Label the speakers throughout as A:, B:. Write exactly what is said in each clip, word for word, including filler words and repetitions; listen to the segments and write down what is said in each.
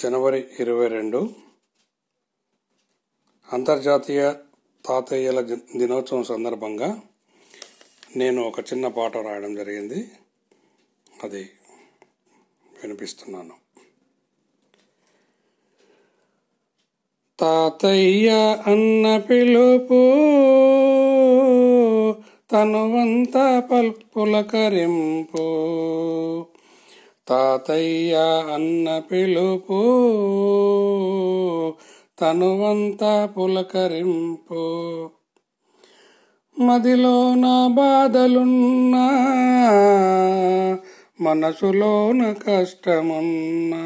A: జనవరి ఇరవై రెండు అంతర్జాతీయ తాతయ్యల దినోత్సవం సందర్భంగా నేను ఒక చిన్న పాట రాయడం జరిగింది. అది వినిపిస్తున్నాను. తాతయ్య అన్న పిలుపు తనువంతా పల్ పులకరింపు, తాతయ్య అన్న పిలుపు తనువంతా పులకరింపు. మదిలోన బాధలున్నా, మనసులోన కష్టమున్నా,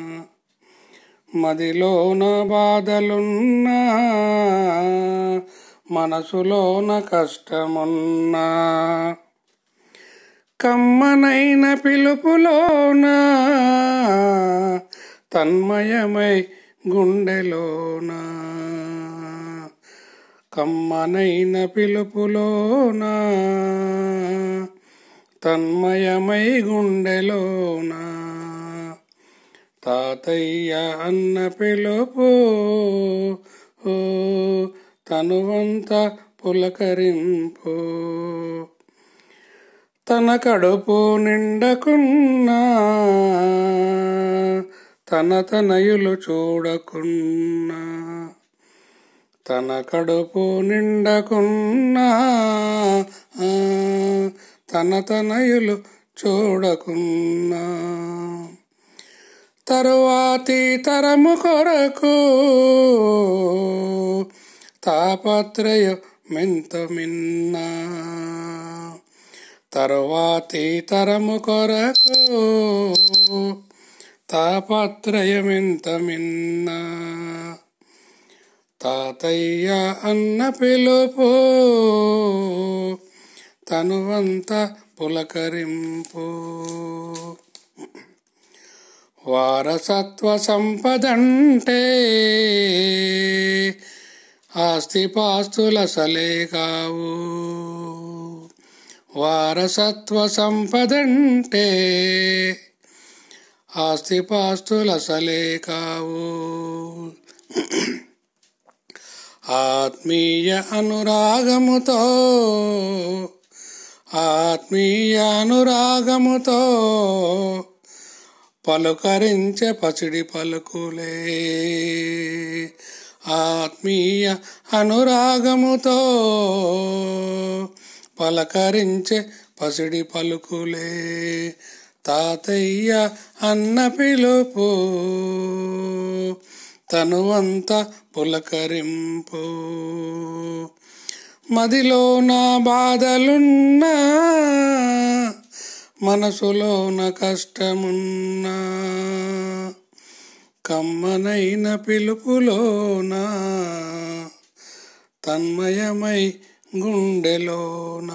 A: మదిలోన బాధలున్నా, మనసులోన కష్టమున్నా, కమ్మనైన పిలుపులోన తన్మయమై గుండెలోన, కమ్మనైన పిలుపులోన తన్మయమై గుండెలోన, తాతయ్య అన్న పిలుపు తనువంతా పులకరింపు. తన కడుపు నిండకున్నా, తన తనయులు చూడకున్నా, తన కడుపు నిండకున్నా, తన తనయులు చూడకున్నా, తరువాతి తరము కొరకు తాపత్రయం మెంత మిన్నా, తరువాతి తరము కొరకు తాపత్రయమెంత మిన్నా, తాతయ్య అన్న పిలుపు తనువంతా పులకరింపు. వారసత్వ సంపదంటే ఆస్తిపాస్తులసలే కావు, వారసత్వ సంపదంటే ఆస్తిపాస్తులసలే కావు. ఆత్మీయ అనురాగముతో, ఆత్మీయ అనురాగముతో పలుకరించే పసిడి పలుకులే, ఆత్మీయ అనురాగముతో పలకరించే పసిడి పలుకులే, తాతయ్య అన్న పిలుపు తనువంతా పులకరింపు. మదిలోన బాధలున్నా, మనసులోన కష్టమున్నా, కమ్మనైన పిలుపులోన తన్మయమై గుండెలోన,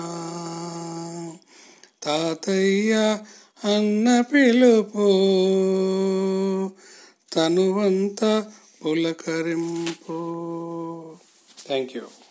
A: తాతయ్య అన్న పిలుపు తనువంతా పులకరింపు. Thank you.